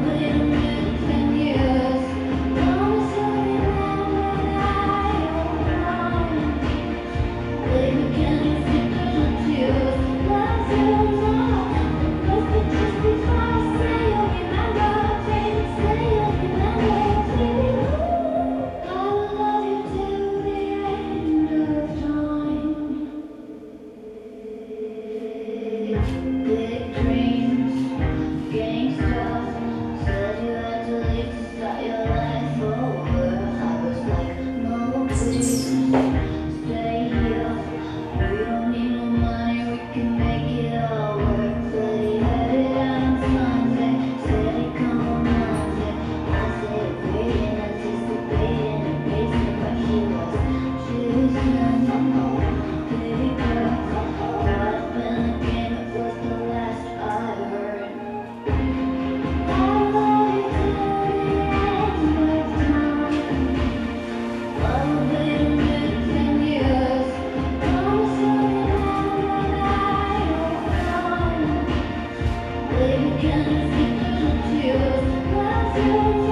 Big dreams, gangsters, said you had to leave to start your life over. I was like, no, please, stay here. We don't need no money, we can make it all work. But he had it out on Sunday, said he'd come on Monday. I stayed waiting, anticipating, and pacing, but he was chasing. Pretty girl, caught up in the game, it was the last I heard. I love you till the end of time. Probably the next 10 years. Promise you'll remember that you're mine. Baby, can you see through the tears? Love you.